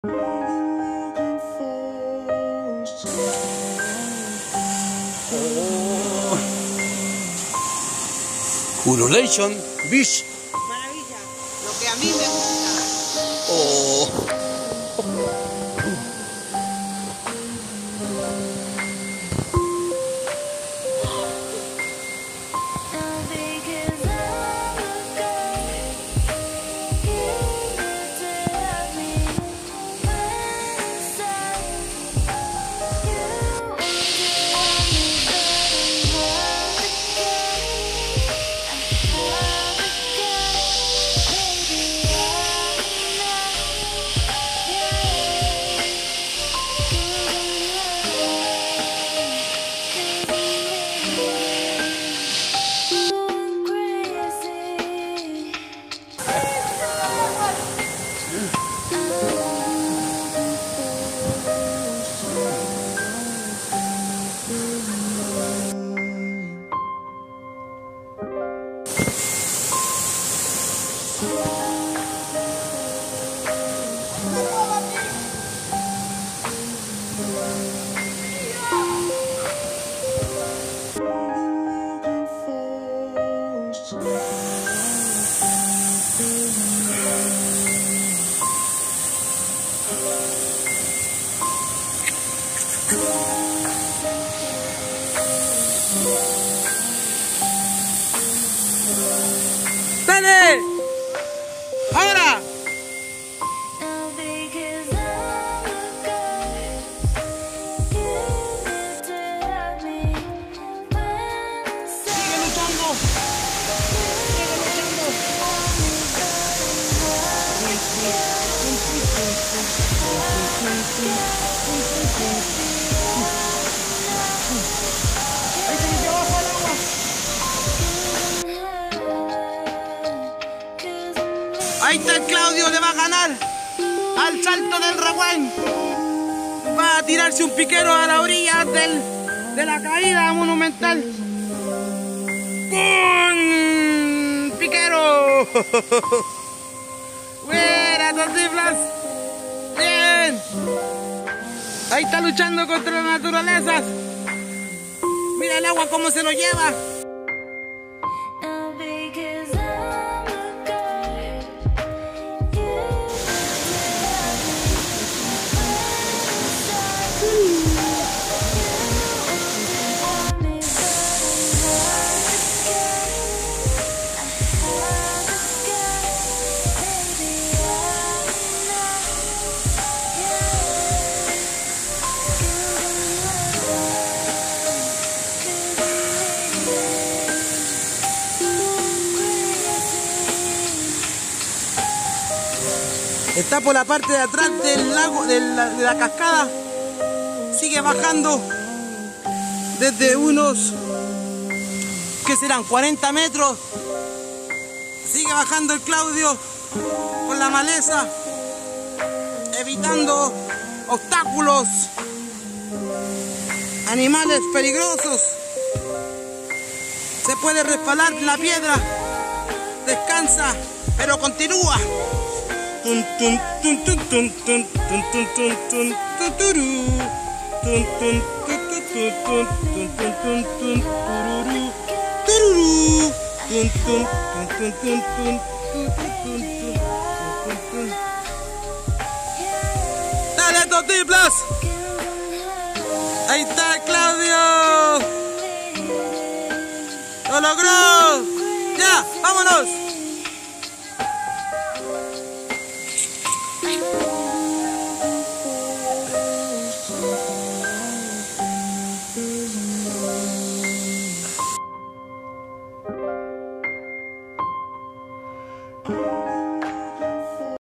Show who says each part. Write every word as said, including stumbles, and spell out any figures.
Speaker 1: Ululation Beach.
Speaker 2: Maravilla, lo que a mí me gusta.
Speaker 1: Oh. ¡Dale! ¡Ahora! ¡Sigue luchando! ¡Sigue luchando! ¡Ahí se metió abajo al agua! Ahí está el Claudio, le va a ganar al salto del Raguán. Va a tirarse un piquero a la orilla del, de la caída monumental. ¡Pum! ¡Piquero! ¡Buena, Tontiplas! ¡Bien! Ahí está luchando contra la naturaleza. Mira el agua cómo se lo lleva. Está por la parte de atrás del lago, de la, de la cascada. Sigue bajando desde unos, ¿qué serán? cuarenta metros. Sigue bajando el Claudio con la maleza, evitando obstáculos, animales peligrosos. Se puede resbalar la piedra, descansa, pero continúa. Tun tun tun tun tun tun tun tun tun tun tuturu tun tun tun tun tun tun tun tun tururu tururu tun tun tun tun tun tun tun tun. Dale, Tontiplas. Ahí está Claudio. Lo logró. Ya, vámonos.